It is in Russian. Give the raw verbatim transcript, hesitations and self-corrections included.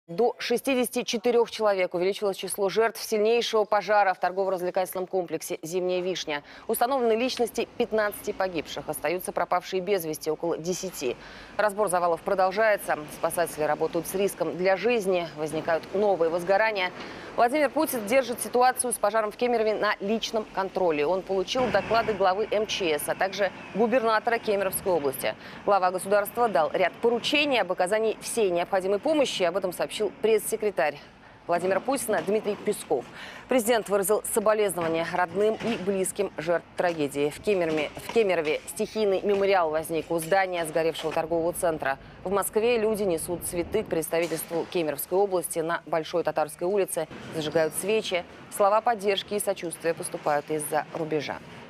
До шестидесяти четырёх человек увеличилось число жертв сильнейшего пожара в торгово-развлекательном комплексе «Зимняя вишня». Установлены личности пятнадцати погибших. Остаются пропавшие без вести около десяти. Разбор завалов продолжается. Спасатели работают с риском для жизни. Возникают новые возгорания. Владимир Путин держит ситуацию с пожаром в Кемерове на личном контроле. Он получил доклады главы эм че эс, а также губернатора Кемеровской области. Глава государства дал ряд поручений об оказании всей необходимой помощи. Об этом сообщил пресс-секретарь Владимира Путина Дмитрий Песков. Президент выразил соболезнования родным и близким жертв трагедии. В Кемерове, в Кемерове стихийный мемориал возник у здания сгоревшего торгового центра. В Москве люди несут цветы к представительству Кемеровской области. На Большой Татарской улице зажигают свечи. Слова поддержки и сочувствия поступают из-за рубежа.